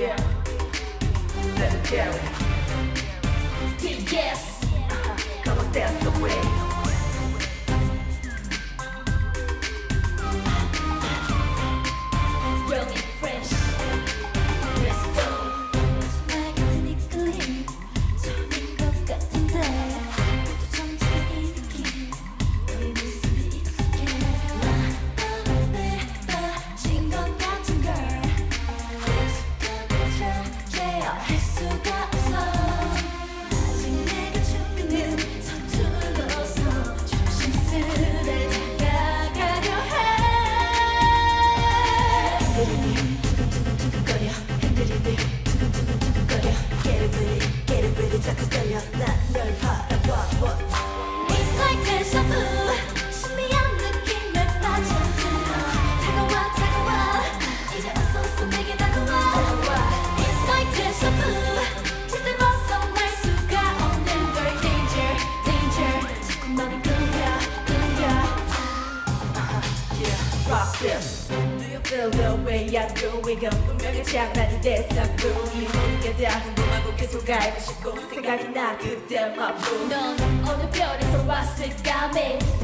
yeah. Legendary. Yes. Come on, dance the way. Young and fresh. Let's go. 말 같은 이 끌림 처음인 것 같은데 점점 이 느낌 네 모습이 익숙해 마음에 빠진 것 같은 걸 익숙한 척해야 할 수가 없어 아직 내가 조금은 서툴러서 조심스레 다가가려 해 두근두근두근거려 흔들리듯 두근두근두근거려 Get it ready 자꾸 떨려 난 널 바라봐 It's like deja vu 신비한 느낌에 빠져들어 다가와 이제 어서 내게 다가와 It's like deja vu 절대 벗어날 수가 없는 걸 Danger 자꾸만 끌려 Yeah, rock this. Do you feel the way I do? 이건 운명의 장난이 됐어. 이 모든 게 다 궁금하고 계속 알고 싶고 생각이 나 그때 마부. 넌 어느 별에서 왔을까 매일